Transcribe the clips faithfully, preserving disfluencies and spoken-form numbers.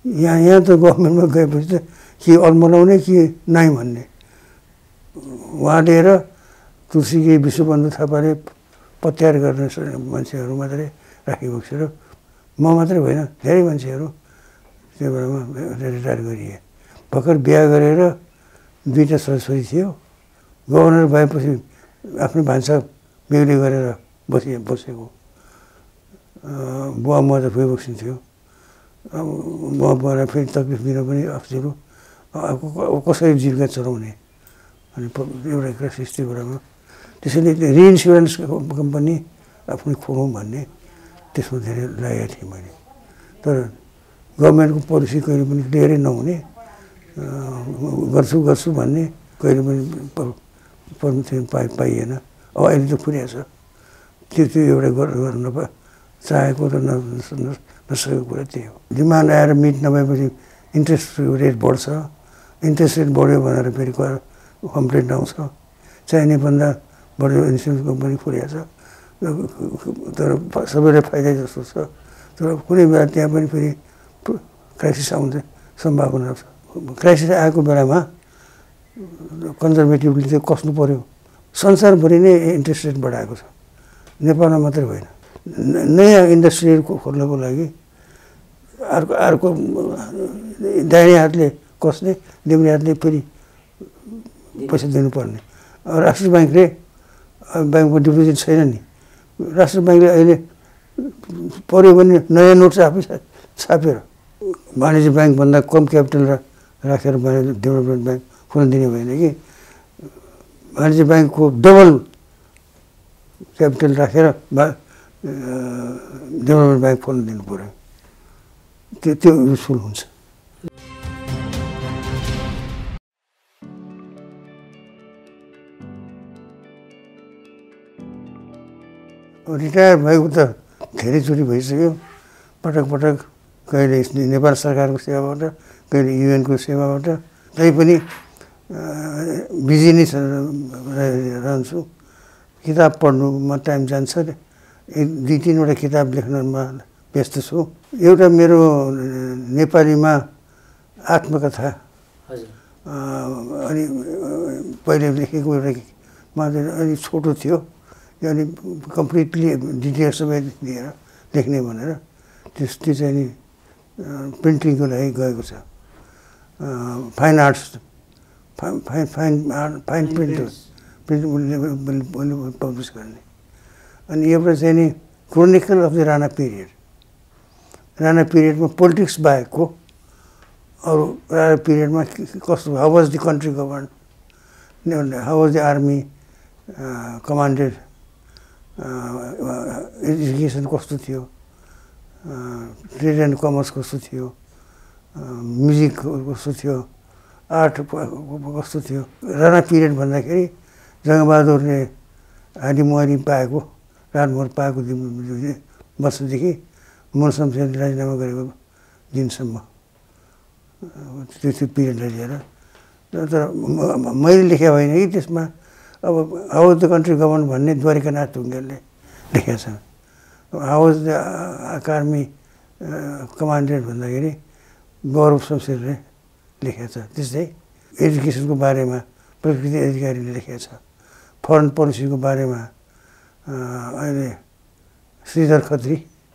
यहाँ यहाँ त गभर्मेन्टमा गएपछि त के अल्मलाउने के नै भन्ने उहाँले र तुलसी विश्वबन्धु थापाले पत्यार गर्ने मान्छेहरू मात्रै राखेको छ र म मात्रै होइन धेरै मान्छेहरू त्यो बेलामा रिटायर गरिए। भर्खर बिहा गरेर दुईवटा छोराछोरी थियो। गभर्नर भएपछि आफ्नो भान्सा बेग्लै गरेर बसे बसेको बुवा म त भइबक्सिन थियो। बुवा बुवालाई फेरि तक्लिफ दिन पनि अप्ठ्यारो कसरी जीविका चलाउने अनि एउटा क्राइसिस त्यो बेलामा। त्यसैले रिइन्सुरेन्स कम्पनी आफ्नो खोलौँ भन्ने त्यसमा धेरै लागेको थिएँ मैले। तर गभर्मेन्टको पोलिसी कहिले पनि क्लियरै नहुने गर्छु गर्छु भन्ने कहिले पनि पर्मिसन पाइ पाइएन। अब अहिले त फुरिएको छ त्यो त्यो एउटा गर्न चाहेको र नसकेको कुरा त्यही हो। डिमान्ड आएर मिट नभएपछि इन्ट्रेस्ट रेट बढ्छ। इन्ट्रेस्ट रेट बढ्यो भनेर फेरि कम्प्लेन्ट आउँछ। चाहिने भन्दा बढ्यो इन्सुरेन्स कम्पनी फुरिएको छ। तर सबैलाई फाइदा जस्तो छ। तर कुनै बेला त्यहाँ पनि फेरि क्राइसिस आउने सम्भावना छ। क्राइसिस आएको बेलामा कन्जर्भेटिभले चाहिँ कस्नु पऱ्यो। संसारभरि नै इन्ट्रेस्ट रेट बढाएको छ, नेपालमा मात्रै होइन। नयाँ इन्डस्ट्रीहरू खोल्नको लागि अर्को अर्को दाहिने हातले कस्ने देब्रे हातले फेरि पैसा दिनुपर्ने। राष्ट्रिय ब्याङ्कले ब्याङ्कको डिपोजिट छैन नि। राष्ट्रिय ब्याङ्कले अहिले पऱ्यो भने नयाँ नोट आफै छापेर वाणिज्य ब्याङ्कभन्दा कम क्यापिटल राखेर डेभलपमेन्ट ब्याङ्क खोल्न दिने भएन कि वाणिज्य ब्याङ्कको डबल क्यापिटल राखेर डेभलपमेन्ट ब्याङ्क खोल्न दिनु पऱ्यो। त्यो त्यो युजफुल हुन्छ। रिटायर भएको त धेरैचोटि भइसक्यो। पटक पटक कहिले नेपाल सरकारको सेवाबाट कहिले युएनको सेवाबाट तैपनि बिजी नै रहन्छु। किताब पढ्नुमा टाइम जान्छ। एक दुई तिनवटा किताब लेख्नमा व्यस्त छु। एउटा मेरो नेपालीमा आत्मकथा अनि पहिले लेखेको एउटा अलि छोटो थियो। अनि कम्प्लिटली डिटेल्स सबै दिएर लेख्ने भनेर त्यस त्यो चाहिँ नि प्रिन्टिङको लागि गएको छ। Fine arts fine fine fine print print publish गर्ने। अनि एउटा चाहिँ नि chronicle of the Rana period. Rana पिरियडमा पोलिटिक्स बाहेकको अरू राणा पिरियडमा कस्तो how was the country govern, how was the army commanded, education कस्तो थियो, ट्रेड एन्ड कमर्स कस्तो थियो, म्युजिक कस्तो थियो, आर्ट कस्तो थियो। राणा पिरियड भन्दाखेरि जङ्गबहादुरले हाडीमुहारी पाएको राजमोहर पाएको वर्षदेखि मनशमशेरले राजीनामा गरेको दिनसम्म त्यो त्यो पिरियडलाई लिएर। तर मैले लेखे होइन कि त्यसमा अब हाउ द कन्ट्री गभर्न भन्ने द्वारिकानाथ ढुङ्गेलले लेखेको छ। How was the army commandant भन्दाखेरि गौरव शमशेरले लेखेको छ। त्यस्तै एजुकेसनको बारेमा प्रकृति अधिकारीले लेखेको छ। फरेन पोलिसीको बारेमा अहिले श्रीधर खत्री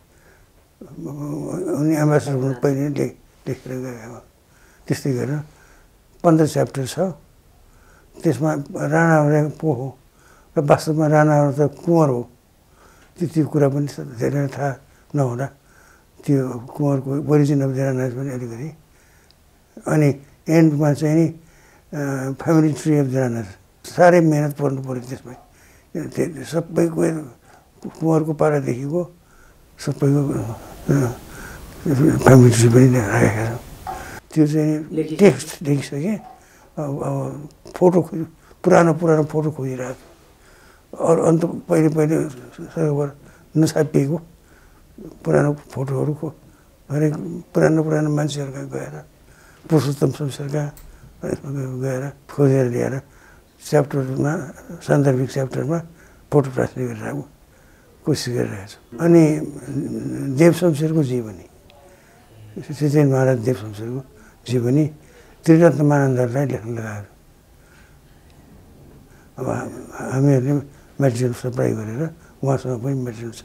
उनी एम्बेसडर हुनु पहिले ले लेखेर गएको। त्यस्तै गरेर पन्ध्र च्याप्टर छ। त्यसमा राणाहरू पो हो र वास्तवमा राणाहरू त कुँवर हो। त्यो त्यो कुरा पनि धेरै थाहा नहुँदा त्यो कुँवरको ओरिजिन अफ द राणाज पनि अलिकति। अनि एन्डमा चाहिँ नि family tree of the Ranas साह्रै मिहिनेत पर्नु पऱ्यो त्यसमा। सबैको कुँवरको पालादेखिको सबैको फ्यामिली ट्री पनि राखेका छ। त्यो चाहिँ टेक्स्ट देखिसकेँ। अब अब फोटो खोज पुरानो पुरानो फोटो खोजिरहेको छु। अरू अन्त पहिले पहिले सरकार नछापिएको पुरानो फोटोहरूको हरेक पुरानो पुरानो मान्छेहरूका गएर पुरुषोत्तम शमशेरका गएर खोजेर ल्याएर च्याप्टरमा सान्दर्भिक च्याप्टरमा फोटो प्राप्ति गरिरहेको कोसिस गरिरहेको छु। अनि देव शमशेरको जीवनी सिद्धेन महाराज देव शमशेरको जीवनी त्रिरत्न मानन्दरलाई लेख्न लगायो। अब हामीहरूले मेटेरियल सप्लाई गरेर उहाँसँग पनि मेटेरियल छ।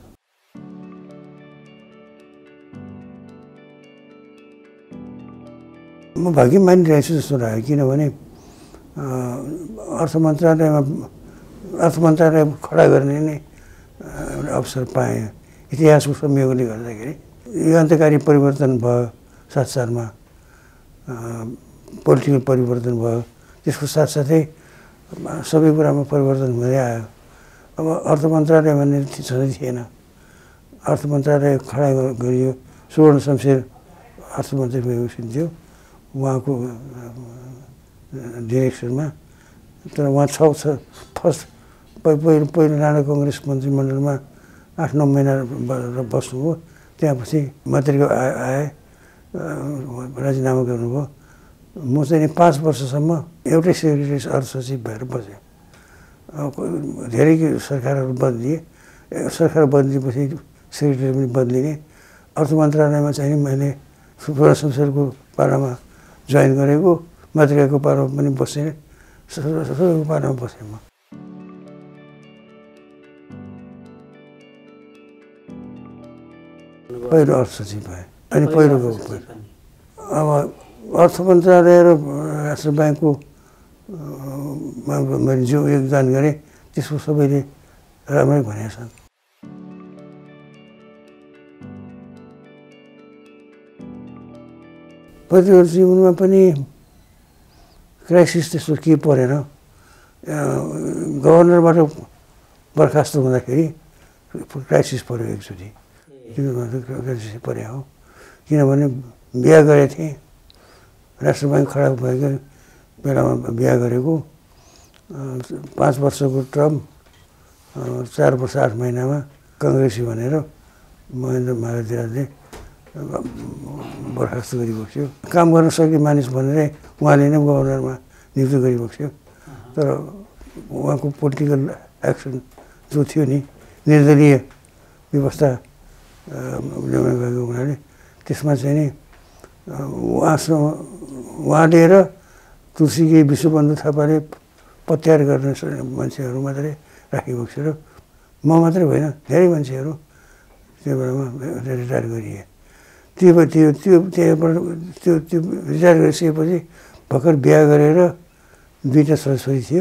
म भाग्य मानिरहेको छु जस्तो लाग्यो, किनभने अर्थ मन्त्रालयमा अर्थ मन्त्रालय खडा गर्ने नै अवसर पाएँ इतिहासको संयोगले गर्दाखेरि। युगान्तकारी परिवर्तन भयो, साथसाथमा पोलिटिकल परिवर्तन भयो, त्यसको साथसाथै सबै कुरामा परिवर्तन हुँदै आयो। अब अर्थ मन्त्रालय भन्ने छँदै थिएन, अर्थ मन्त्रालय खडा गरियो। सुवर्ण शमशेर अर्थमन्त्री थियो उहाँको डिरेक्सनमा। तर उहाँ छ फर्स्ट पहिलो पहिलो राणा कङ्ग्रेस मन्त्रीमण्डलमा आठ नौ महिना बस्नुभयो। त्यहाँपछि मन्त्रीको आए राजीनामा गर्नुभयो। म चाहिँ पाँच वर्षसम्म एउटै सेक्रेटरी अर्थ सचिव भएर बसेँ। धेरै सरकारहरू बदलिए, सरकार बदलिएपछि सेक्रेटरी पनि बदलिने। अर्थ मन्त्रालयमा चाहिँ मैले सुवर्ण शमशेरको पालामा जोइन गरेको, मन्त्रीको पालामा पनि बसेँ, सबैको पालामा बसेँ म। पहिलो अर्थ सचिव भएँ, अनि पहिलो गएको पहिलो। अब अर्थ मन्त्रालय र राष्ट्र ब्याङ्कको मैले जो योगदान गरेँ त्यसको सबैले राम्रै भनेका छन्। पत्रकार जीवनमा पनि क्राइसिस त्यस्तो के परेन। गभर्नरबाट बर्खास्त हुँदाखेरि क्राइसिस पऱ्यो एकचोटि, क्राइसिस परे हो। किनभने बिहा गरेको थिएँ, राष्ट्र ब्याङ्क खडा भएको बेलामा बिहा गरेको। पाँच वर्षको टर्म, चार वर्ष आठ महिनामा कङ्ग्रेसी भनेर महेन्द्र महाराजले बर्खास्त गरिबक्स्यो। काम गर्न सक्ने मानिस भनेर उहाँले नै गभर्नरमा नियुक्त गरिबक्स्यो। तर उहाँको पोलिटिकल एक्सन जो थियो नि, निर्दलीय व्यवस्था ल्याउनु गएको हुनाले त्यसमा चाहिँ नि उहाँसँग उहाँले र तुलसी विश्वबन्धु थापाले पत्यार गर्ने मान्छेहरू मात्रै राखिबक्स्यो र म मात्रै होइन, धेरै मान्छेहरू त्यो बेलामा रिटायर गरिए। त्यो त्यो त्यो त्यहाँबाट त्यो त्यो रिटायर गरिसकेपछि भर्खर बिहा गरेर दुईवटा छोराछोरी थियो।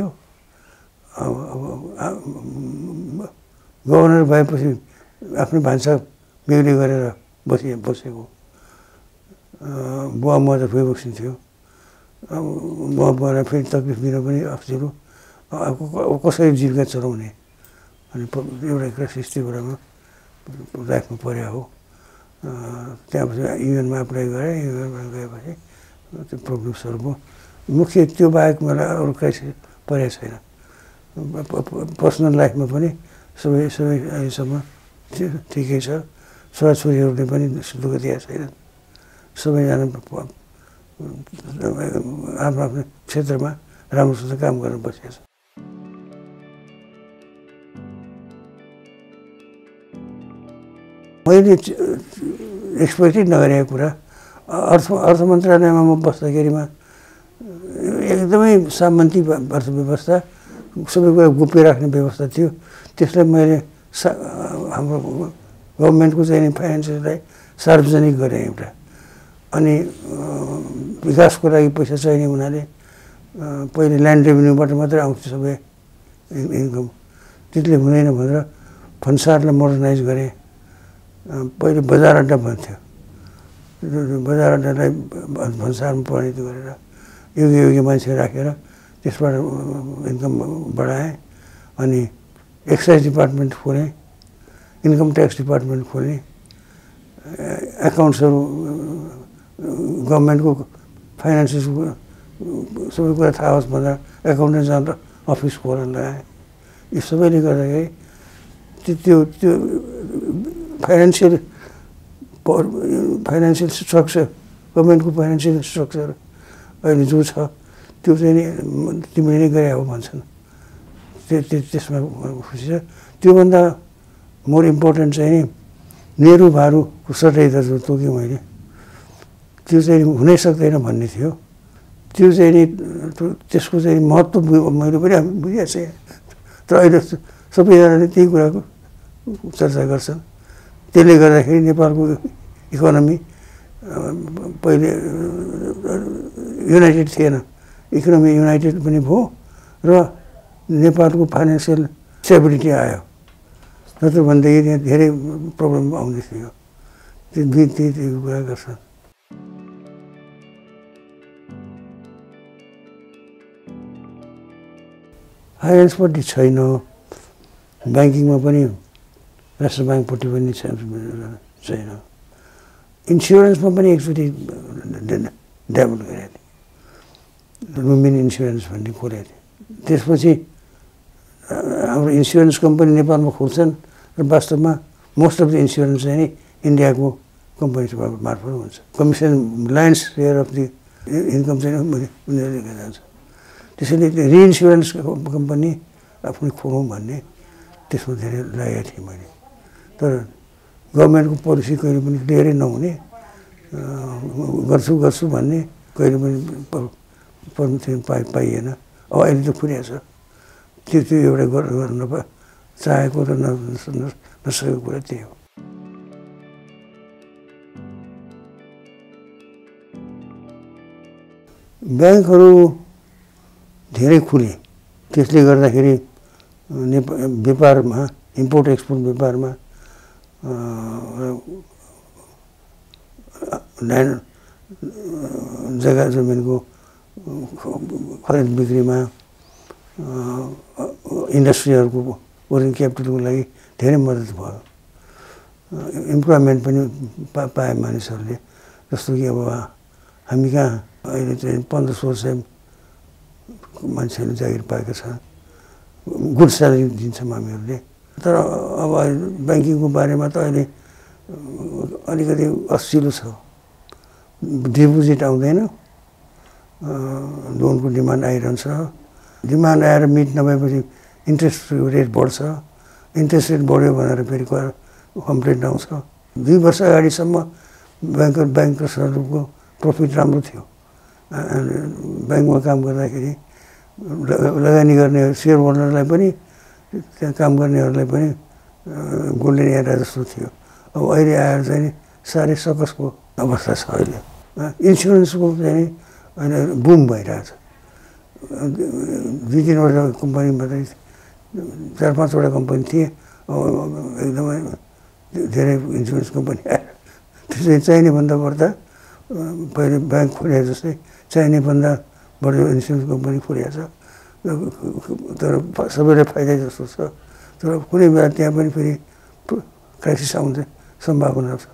गभर्नर भएपछि आफ्नो भान्सा बेग्लै गरेर बसे बसेको। बुवा म त गइबक्सिन्थ्यो। बुवा बुवालाई फेरि तकलिफ दिन पनि अप्ठ्यारो, अब कसरी जीविका चलाउने अनि एउटा क्राइसिस त्यो बेलामा लाइफमा पर्या हो। त्यहाँपछि युएनमा एप्लाई गरेँ, युएनमा गएपछि त्यो प्रब्लम्सहरू भयो। मुख्य त्यो बाहेक मलाई अरू क्राइसिस परेको छैन। पर्सनल लाइफमा पनि सबै सबै अहिलेसम्म ठिकै छ। छोराछोरीहरूले पनि दुःख दिएको छैन। सबैजना आफ्नो आफ्नो क्षेत्रमा राम्रोसँग काम गर्न बसेको छ। मैले एक्सपेक्टै नगरेको कुरा, अर्थ अर्थ मन्त्रालयमा म बस्दाखेरिमा एकदमै सामन्ती अर्थव्यवस्था, सबै कुरा गोप्य राख्ने व्यवस्था थियो। त्यसलाई मैले सा हाम्रो गभर्मेन्टको चाहिँ फाइनेन्सलाई सार्वजनिक गरेँ एउटा। अनि विकासको लागि पैसा चाहिने हुनाले पहिले ल्यान्ड रेभेन्यूबाट मात्रै आउँथ्यो सबै इन्कम, त्यसले हुँदैन भनेर भन्सारलाई मोडर्नाइज गरेँ। पहिले बजार अड्डा भन्थ्यो, बजार अड्डालाई भन्सारमा परिणत गरेर योग्य योग्य मान्छे राखेर त्यसबाट इन्कम बढाएँ। अनि एक्साइज डिपार्टमेन्ट खोलेँ, इन्कम ट्याक्स डिपार्टमेन्ट खोलेँ। एकाउन्ट्सहरू गभर्मेन्टको फाइनेन्सेसको सबै कुरा थाहा होस् भनेर एकाउन्टेन्ट जनरल अफिस खोल्न लगाएँ। यो सबैले गर्दाखेरि त्यो त्यो त्यो फाइनेन्सियल फाइनेन्सियल स्ट्रक्चर, गभर्मेन्टको फाइनेन्सियल स्ट्रक्चर अहिले जो छ त्यो चाहिँ नि तिमीले नै गरे हो भन्छन्। त्यो त्यसमा खुसी छ। त्योभन्दा मोर इम्पोर्टेन्ट चाहिँ नि नेहरू भारूको सटैदा जो तोकेँ मैले, त्यो चाहिँ हुनै सक्दैन भन्ने थियो। त्यो चाहिँ नि त्यसको चाहिँ महत्त्व मैले पनि बुझिरहेको छु। तर अहिले सबैजनाले त्यही कुराको चर्चा गर्छन्। त्यसले गर्दाखेरि नेपालको इकोनोमी पहिले युनाइटेड थिएन, इकोनोमी युनाइटेड पनि भयो र नेपालको फाइनेन्सियल स्टेबिलिटी आयो। नत्र भनेदेखि त्यहाँ धेरै प्रब्लम आउने थियो। त्यो दुई त्यही कुरा गर्छन्। फाइनेन्सपट्टि छैन, ब्याङ्किङमा पनि राष्ट्र ब्याङ्कपट्टि पनि छैन, इन्सुरेन्समा पनि एकचोटि डेभलप गरेको थिएँ, लुम्बिनी इन्सुरेन्स भन्ने खोलेको थिएँ। त्यसपछि हाम्रो इन्सुरेन्स कम्पनी नेपालमा खोल्छन् र वास्तवमा मोस्ट अफ द इन्सुरेन्स चाहिँ नि इन्डियाको कम्पनी मार्फत हुन्छ। Commission lion's share of the income चाहिँ उनीहरूले जान्छ। त्यसैले रिइन्सुरेन्स कम्पनी आफूले खोलौँ भन्ने त्यसमा धेरै लागेको थिएँ मैले। तर गभर्मेन्टको पोलिसी कहिले पनि क्लियरै नहुने, गर्छु गर्छु भन्ने कहिले पनि पर्मिसन पाइ पाइएन। अब अहिले त खुलिएको छ। त्यो त्यो एउटा गर्न नपा चाहेको र नसकेको कुरा त्यही हो। ब्याङ्कहरू धेरै खुले, त्यसले गर्दाखेरि नेपा व्यापारमा इम्पोर्ट एक्सपोर्ट व्यापारमा ल्यान्ड जग्गा जमिनको खरिद बिक्रीमा इन्डस्ट्रीहरूको वर्किङ क्यापिटलको लागि धेरै मद्दत भयो। इम्प्लोइमेन्ट पनि पा पाए मानिसहरूले। जस्तो कि अब हामी कहाँ अहिले चाहिँ पन्ध्र सोह्र सय मान्छेहरूले जागिर पाएका छन्, गुड स्यालेरी दिन्छौँ हामीहरूले। तर अब ब्याङ्किङको बारेमा त अहिले अलिकति असिलो छ। डिपोजिट आउँदैन, लोनको डिमान्ड आइरहन्छ। डिमान्ड आएर मिट नभएपछि इन्ट्रेस्ट रेट बढ्छ। इन्ट्रेस्ट रेट बढ्यो भनेर फेरि कम्प्लेन आउँछ। दुई वर्ष अगाडिसम्म ब्याङ्कर ब्याङ्कर्सहरूको प्रफिट राम्रो थियो। ब्याङ्कमा काम गर्दाखेरि लगानी गर्ने सेयर होल्डरलाई पनि त्यहाँ काम गर्नेहरूलाई पनि गोल्डन एरा जस्तो थियो। अब अहिले आएर चाहिँ नि साह्रै सकसको अवस्था छ अहिले। इन्सुरेन्सको चाहिँ अहिले बुम भइरहेछ। दुई तिनवटा कम्पनी मात्रै, चार पाँचवटा कम्पनी थिए, एकदमै धेरै इन्सुरेन्स कम्पनी आएर त्यसले चाहिने भन्दा बढ्दा पहिले ब्याङ्क खोले जस्तै चाहिने भन्दा बढी इन्सुरेन्स कम्पनी खोलिएको छ। तर सबैलाई फाइदा जस्तो छ। तर कुनै बेला त्यहाँ पनि फेरि क्राइसिस आउने सम्भावना छ।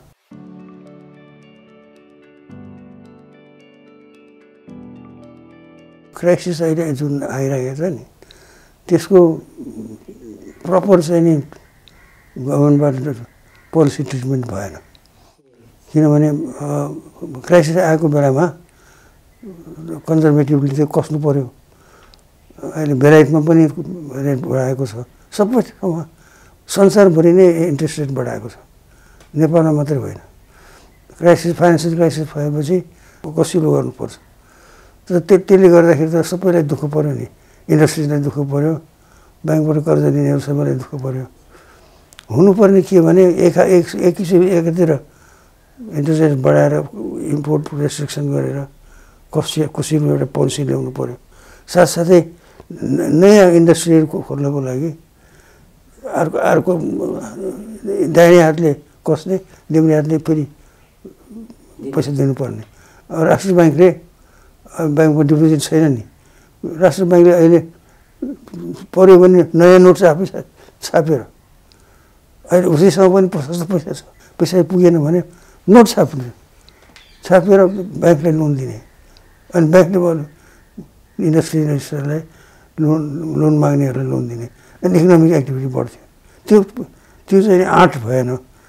क्राइसिस अहिले जुन आइरहेको छ नि, त्यसको प्रपर चाहिँ नि गभर्मेन्टबाट पोलिसी ट्रिटमेन्ट भएन। किनभने क्राइसिस आएको बेलामा कन्जर्भेटिभली चाहिँ कस्नु पऱ्यो। अहिले बेलायतमा पनि रेट बढाएको छ, सबै ठाउँमा संसारभरि नै इन्ट्रेस्ट रेट बढाएको छ, नेपालमा मात्रै होइन। क्राइसिस फाइनेन्सियल क्राइसिस भएपछि कसिलो गर्नुपर्छ। तर त्यो त्यसले गर्दाखेरि त सबैलाई दुःख पऱ्यो नि। इन्डस्ट्रीलाई दुःख पऱ्यो, ब्याङ्कबाट कर्जा दिनेहरू सबैलाई दुःख पऱ्यो। हुनुपर्ने के भने एक एक एक किसिम एकातिर इन्ट्रेस्ट रेट बढाएर इम्पोर्ट रेस्ट्रिक्सन गरेर कसी कसिलो एउटा पोलिसी ल्याउनु पऱ्यो। साथसाथै नयाँ इन्डस्ट्रीहरू खोल्नको लागि अर्को अर्को दाहिने हातले कस्ने, देब्रे हातले फेरि पैसा दिनुपर्ने। राष्ट्र ब्याङ्कले ब्याङ्कमा डिपोजिट छैन नि। राष्ट्र ब्याङ्कले अहिले पऱ्यो भने नयाँ नोट चाहिँ आफै छापेर, अहिले उसैसँग पनि प्रशस्त पैसा छ, पैसा पुगेन भने नोट छाप्ने, छापेर ब्याङ्कले लोन दिने। अनि ब्याङ्कले इन्डस्ट्रियलिस्टहरूलाई लोन लोन माग्नेहरूलाई लोन दिने। अनि इकोनोमिक एक्टिभिटी बढ्थ्यो। त्यो त्यो चाहिँ आँट भएन।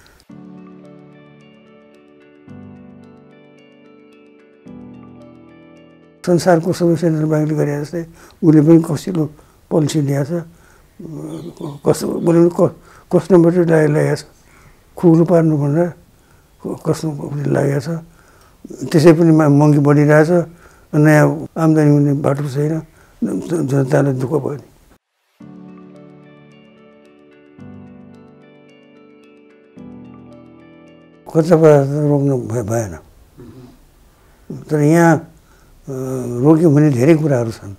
संसारको सबै सेन्ट्रल ब्याङ्कले गरे जस्तै उसले पनि कसिलो पोलिसी ल्याएको छ। कस उसले पनि कस्टमरले ल्याएको छ, खुग्लो पार्नु भनेर कस्टमर उसले लागेको छ। त्यसै पनि महँगी बढिरहेछ, नयाँ आम्दानी हुने बाटो छैन, जनतालाई दुःख भयो नि। कच्चा पदार्थ रोक्न भएन, तर यहाँ रोक्यो भने धेरै कुराहरू छन्।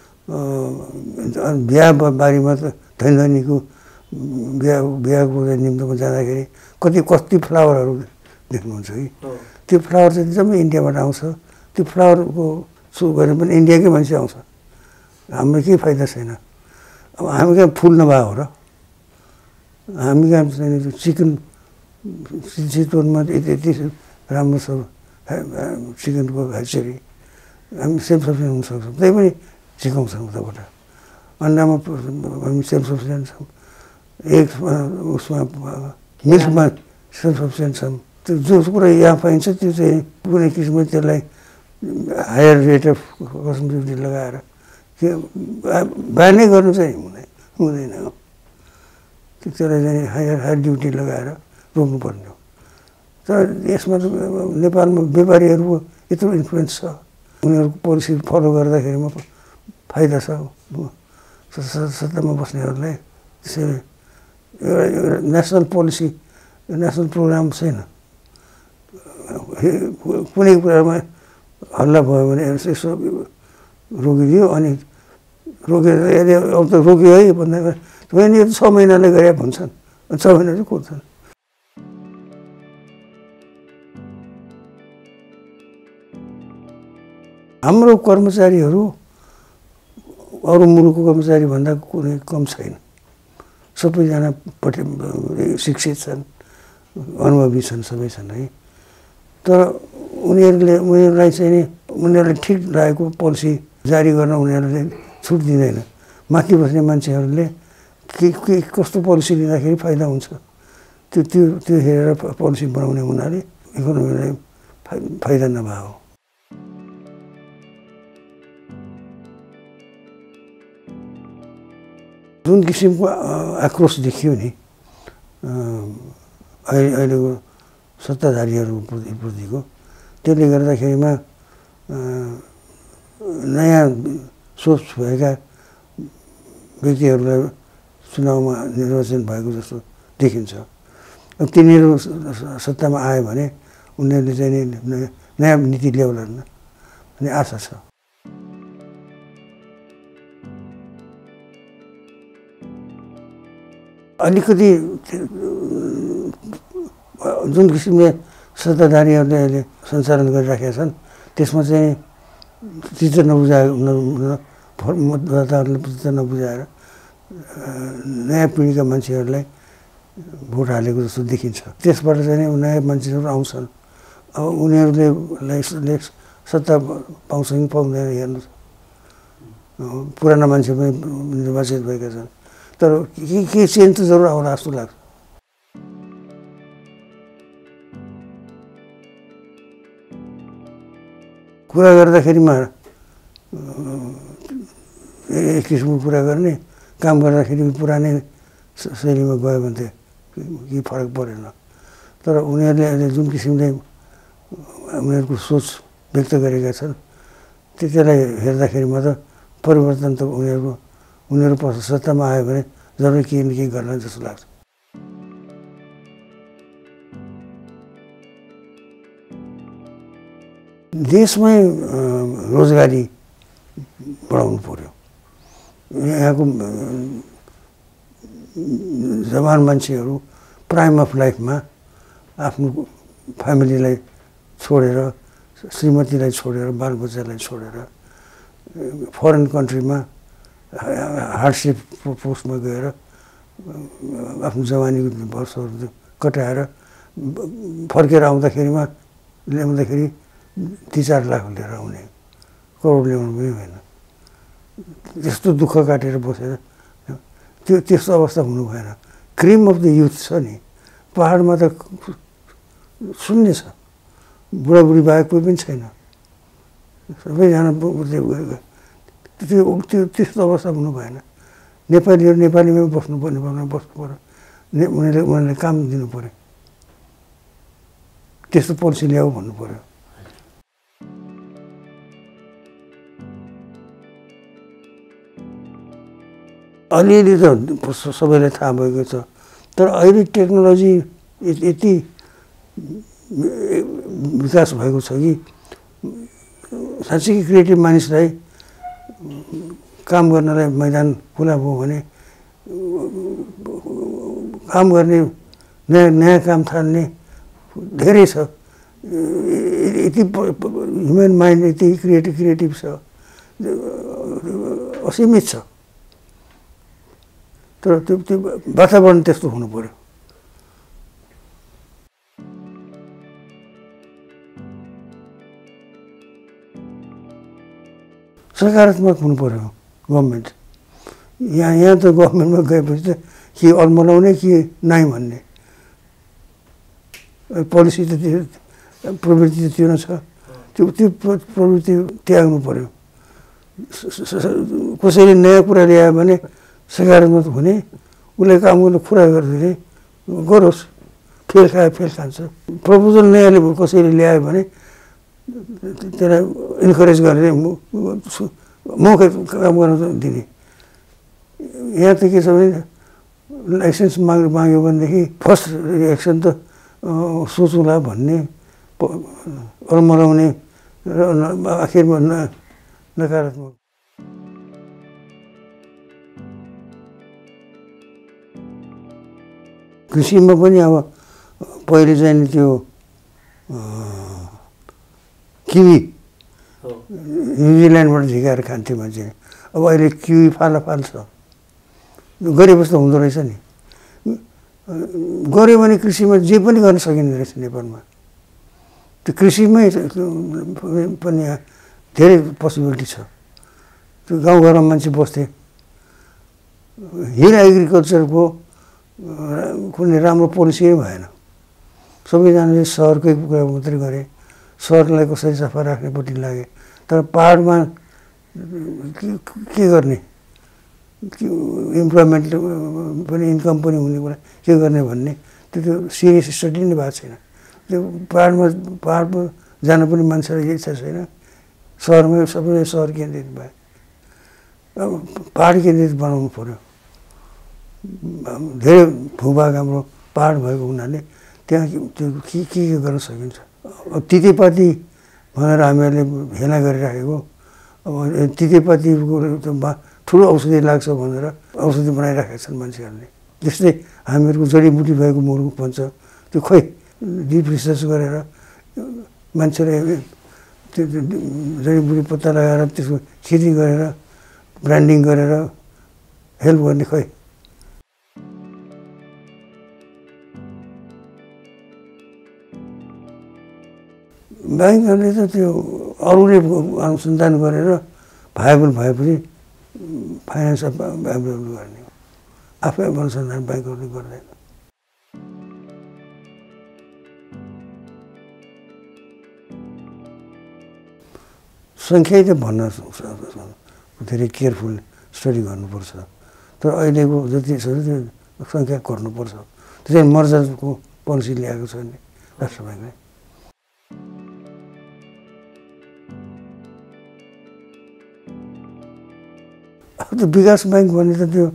बिहा बारीमा त धनी धनीको बिहा बिहाको निम्तमा जाँदाखेरि कति कति फ्लावरहरू देख्नुहुन्छ कि त्यो फ्लावर चाहिँ जम्मै इन्डियाबाट आउँछ। त्यो फ्लावरको सो गरेर पनि इन्डियाकै मान्छे आउँछ, हाम्रो केही फाइदा छैन। अब हामी कहाँ फुल नभए हो र, हामी कहाँ चाहिँ चिकन चितवनमा यति यति राम्रो छ चिकनको हेचरी, हामी सेल्फ सफिसियन्ट हुन सक्छौँ, त्यही पनि सिकाउँछौँ उताबाट। अन्डामा हामी सेल्फ सफिसियन्ट छौँ, एक उसमा मिल्कमा सेल्फ सफिसियन्ट छौँ। त्यो जो कुरा यहाँ पाइन्छ त्यो चाहिँ कुनै किसिमले त्यसलाई higher rate of custom duty लगाएर के बानै गर्नु चाहिँ हुँदैन हुँदैन त्यसलाई चाहिँ हायर हायर ड्युटी लगाएर रोक्नुपर्ने हो। तर यसमा त नेपालमा व्यापारीहरूको यत्रो इन्फ्लुएन्स छ, उनीहरूको पोलिसी फलो गर्दाखेरिमा फाइदा छ सत्तामा बस्नेहरूलाई। त्यसैले एउटा एउटा नेसनल पोलिसी नेसनल प्रोग्राम छैन। कुनै कुरामा हल्ला भयो भने यसो रोकिदियो, अनि रोकेर यदि अब त रोक्यो है भन्दा होइन यो छ महिनाले गरे भन्छन्, छ महिना चाहिँ कुर्छन्। हाम्रो कर्मचारीहरू अरू मुलुकको कर्मचारी भन्दा कुनै कम छैन, सबैजना पठे शिक्षित छन्, अनुभवी छन्, सबै छन् है। तर उनीहरूले उनीहरूलाई चाहिँ नि उनीहरूलाई ठिक लागेको पोलिसी जारी गर्न उनीहरूले छुट दिँदैन। माथि बस्ने मान्छेहरूले के के कस्तो पोलिसी लिँदाखेरि फाइदा हुन्छ त्यो त्यो त्यो हेरेर पोलिसी बनाउने हुनाले इकोनोमीलाई फाइदा नभए हो। जुन किसिमको आक्रोश देखियो नि अहिले अहिलेको सत्ताधारीहरू प्रतिको, त्यसले गर्दाखेरिमा नयाँ सोच भएका व्यक्तिहरूलाई चुनावमा निर्वाचन भएको जस्तो देखिन्छ। अब तिनीहरू सत्तामा आयो भने उनीहरूले चाहिँ नयाँ नीति ल्याउलान् भन्ने आशा छ। अलिकति जुन किसिमले सत्ताधारीहरूले अहिले सञ्चालन गरिराखेका छन् त्यसमा चाहिँ चित्त नबुझाए मतदाताहरूले चित्त नबुझाएर नयाँ पिँढीका मान्छेहरूलाई भोट हालेको जस्तो देखिन्छ। त्यसबाट चाहिँ नयाँ मान्छेहरू आउँछन्। अब उनीहरूले सत्ता पाउँछ कि पाउँदैन हेर्नुहोस्, पुराना मान्छे पनि निर्वाचित भएका छन्, तर के के चेन्ज त जरुर आउला जस्तो लाग्छ। कुरा गर्दाखेरिमा एक किसिमको कुरा गर्ने, काम गर्दाखेरि पुरानै शैलीमा गयो भने त केही फरक परेन। तर उनीहरूले अहिले जुन किसिमले उनीहरूको सोच व्यक्त गरेका छन् त्यसलाई हेर्दाखेरिमा त परिवर्तन त उनीहरूको उनीहरू पछि सत्तामा आयो भने जरुर केही न केही गर्न जस्तो लाग्छ। देशमै रोजगारी बढाउनु पर्यो। यहाँको जवान मान्छेहरू प्राइम अफ लाइफमा आफ्नो फ्यामिलीलाई छोडेर, श्रीमतीलाई छोडेर, बालबच्चालाई छोडेर फरेन कन्ट्रीमा हार्डसिप पोस्टमा गएर आफ्नो जवानीको वर्षहरू कटाएर फर्केर आउँदाखेरिमा ल्याउँदाखेरि तिन चार लाख लिएर आउने, करोड ल्याउनु पनि होइन। त्यस्तो दुःख काटेर बसेर त्यो त्यस्तो अवस्था हुनु भएन। क्रिम अफ द युथ छ नि, पहाडमा त शून्य छ, बुढाबुढी बाहेक कोही पनि छैन, सबैजना त्यो त्यो त्यस्तो अवस्था हुनु भएन। नेपालीहरू नेपालीमै बस्नु पर्यो, नेपालमा बस्नु पऱ्यो, ने उनीहरूले उनीहरूले काम दिनु पऱ्यो, त्यस्तो पोलिसी ल्याऊ भन्नु पऱ्यो। अलिअलि त सबैलाई थाहा भएको छ, तर अहिले टेक्नोलोजी यति विकास भएको छ कि साँच्चै क्रिएटिभ मानिसलाई काम गर्नलाई मैदान खुला भयो भने काम गर्ने नयाँ नयाँ काम थाल्ने धेरै छ। यति ह्युमन माइन्ड यति क्रिएटिभ क्रिएटिभ छ, असीमित छ। तर त्यो त्यो वातावरण त्यस्तो हुनु पर्यो। सकारात्मक हुनु पर्यो गभर्मेन्ट। यहाँ यहाँ त गभर्मेन्टमा गएपछि त के अल्मलाउने के नाइ भन्ने पोलिसी त त्यो प्रवृत्ति त त्यो न छ। त्यो त्यो प्रवृत्ति त्याग्नु पर्यो। कसैले नयाँ कुरा ल्यायो भने सकारात्मक हुने, उसले काम गर्नु कुरा गरिदिने, गरोस्। फेल खायो फेल खान्छ। प्रपोजल नयाँले कसैले ल्यायो भने त्यसलाई इन्करेज गरेर मौका काम गर्न दिने। यहाँ त के छ भने लाइसेन्स माग माग्यो भनेदेखि फर्स्ट रिएक्सन त सोचौँला भन्ने, अल्मलाउने र आखिरमा नकारात्मक। कृषिमा पनि अब पहिले चाहिँ नि त्यो किवी न्युजिल्यान्डबाट झिकाएर खान्थ्यो मान्छे। अब अहिले किवी फाला फाल छ। गरेपछि त हुँदो रहेछ नि। गऱ्यो भने कृषिमा जे पनि गर्न सकिने रहेछ नेपालमा। त्यो कृषिमै पनि धेरै पोसिबिलिटी छ। त्यो गाउँघरमा मान्छे बस्थे। हिल एग्रिकल्चरको कुनै राम्रो पोलिसी भएन। सबैजनाले सहरकै कुरा मात्रै गरे। सहरलाई कसरी सफा राख्नेपट्टि लागे। तर पाहाडमा के गर्ने, इम्प्लोइमेन्ट पनि इन्कम पनि हुने कुरा के गर्ने भन्ने त्यो त्यो सिरियस स्टडी नै भएको छैन। त्यो पाहाडमा पाहाडमा जान पनि मान्छेलाई इच्छा छैन। सहरमै सबै सहर केन्द्रित भए। अब पाहाड केन्द्रित बनाउनु पर्यो। धेरै भूभाग हाम्रो पाहाड भएको हुनाले त्यहाँ त्यो के के गर्न सकिन्छ। अब तितेपाती भनेर हामीहरूले हेला गरिराखेको, अब तितेपातीको ठुलो औषधि लाग्छ भनेर औषधि बनाइराखेका छन् मान्छेहरूले। जस्तै हामीहरूको जडीबुटी भएको मुरु भन्छ, त्यो खोइ डिप रिसर्च गरेर मान्छेले त्यो जडीबुटी पत्ता लगाएर त्यसको खेती गरेर ब्रान्डिङ गरेर हेल्प गर्ने खोइ। ब्याङ्कहरूले त त्यो अरूले अनुसन्धान गरेर भाइबल भएपछि फाइनेन्स एभाइलेबल गर्ने, आफै अनुसन्धान ब्याङ्कहरूले गर्दैन। सङ्ख्या त भन्न धेरै केयरफुल स्टडी गर्नुपर्छ। तर अहिलेको जति छ त्यो सङ्ख्या घट्नुपर्छ। त्यसरी मर्जाको पोलिसी ल्याएको छ नि राष्ट्र ब्याङ्कले। अब त्यो विकास ब्याङ्क भन्ने त त्यो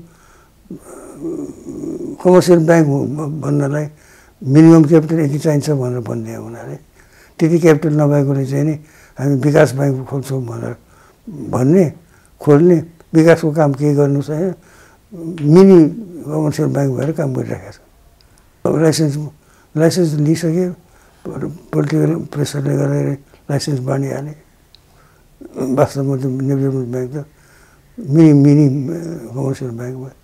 कमर्सियल ब्याङ्क भन्नलाई मिनिमम क्यापिटल यति चाहिन्छ भनेर भनिदियो हुनाले त्यति क्यापिटल नभएकोले चाहिँ नि हामी विकास ब्याङ्क खोल्छौँ भनेर भन्ने खोल्ने विकासको काम केही गर्नु छैन। मिनी कमर्सियल ब्याङ्क भएर काम गरिरहेको छ। अब लाइसेन्स लाइसेन्स लिइसके, पोलिटिकल प्रेसरले गर्दा लाइसेन्स बाँडिहाले। वास्तवमा त्यो डेभलपमेन्ट ब्याङ्क त मिनी मिनी कमर्सियल ब्याङ्क भयो।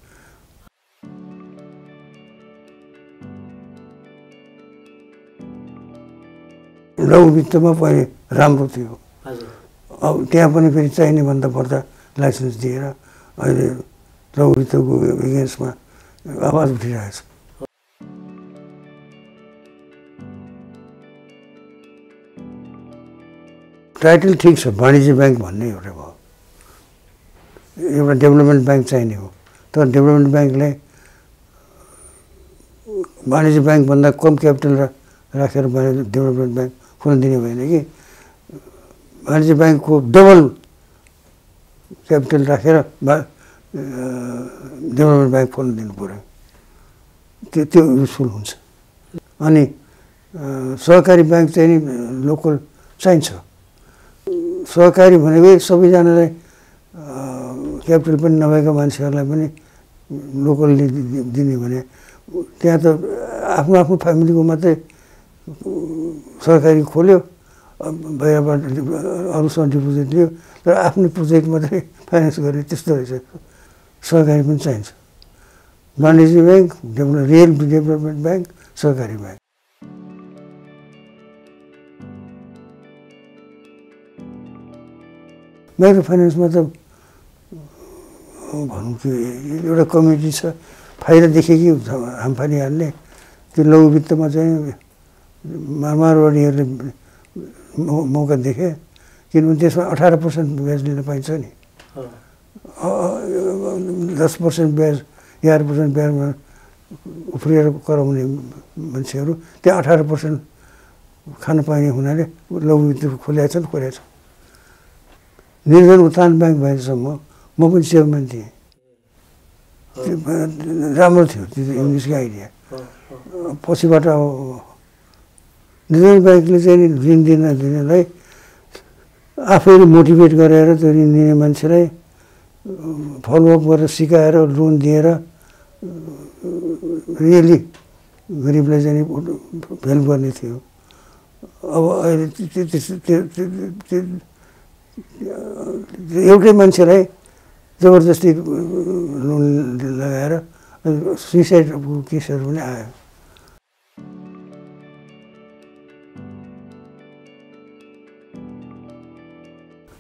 लघु वित्तमा पहिले राम्रो थियो। अब त्यहाँ पनि फेरि चाहिने भन्दा बढ्दा लाइसेन्स दिएर अहिले लघु वित्तको एगेन्स्टमा आवाज उठिरहेछ। टाइटल ठिक छ, वाणिज्य ब्याङ्क भन्ने एउटा भयो। एउटा डेभलपमेन्ट ब्याङ्क चाहिने हो। तर डेभलपमेन्ट ब्याङ्कलाई वाणिज्य ब्याङ्कभन्दा कम क्यापिटल राखेर डेभलपमेन्ट ब्याङ्क खोल्न दिने भएन कि वाणिज्य ब्याङ्कको डबल क्यापिटल राखेर डेभलपमेन्ट ब्याङ्क खोल्न दिनु पऱ्यो, त्यो त्यो युजफुल हुन्छ। अनि सहकारी ब्याङ्क चाहिँ नि लोकल चाहिन्छ। सहकारी भनेकै सबैजनालाई क्यापिटल पनि नभएका मान्छेहरूलाई पनि लोकलले दिने भने त्यहाँ त आफ्नो आफ्नो फ्यामिलीको मात्रै सहकारी खोल्यो, बाहिरबाट अरूसँग डिपोजिट लियो, तर आफ्नो प्रोजेक्ट मात्रै फाइनेन्स गर्ने त्यस्तो रहेछ। सहकारी पनि चाहिन्छ। वाणिज्य bank, develop real development bank, सहकारी ब्याङ्क। माइक्रो फाइनेन्समा त भनौँ कि एउटा कमिटी छ, फाइदा देखे कि हामफानी हाल्ने। त्यो लघु वित्तमा चाहिँ मारवाडीहरूले मौका देखे, किनभने त्यसमा अठार पर्सेन्ट ब्याज लिन पाइन्छ नि। दस पर्सेन्ट ब्याज एघार पर्सेन्ट ब्याजमा उफ्रिएर कराउने मान्छेहरू त्यहाँ अठार पर्सेन्ट खान पाइने हुनाले लघु वित्त खोलेका छन् खोलेका छन्। निर्धन उत्थान ब्याङ्क भएसम्म म पनि चेयरम्यान थिएँ। राम्रो थियो त्यो इङ्ग्लिसको आइडिया। पछिबाट अब निर्धन ब्याङ्कले चाहिँ ऋण दिन दिनेलाई आफैले मोटिभेट गरेर त्यो ऋण दिने मान्छेलाई फलोअप गरेर सिकाएर लोन दिएर रियली गरिबलाई चाहिँ हेल्प गर्ने थियो। अब अहिले एउटै मान्छेलाई जबरजस्ती लोन लगाएर सुइसाइडको केसहरू पनि आयो।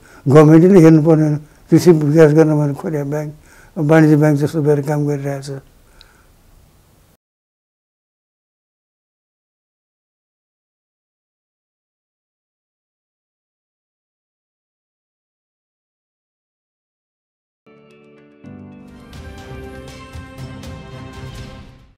गभर्मेन्टले हेर्नु पर्ने, कृषि विकास गर्न भने खोले ब्याङ्क, वाणिज्य ब्याङ्क जस्तो भएर काम गरिरहेछ।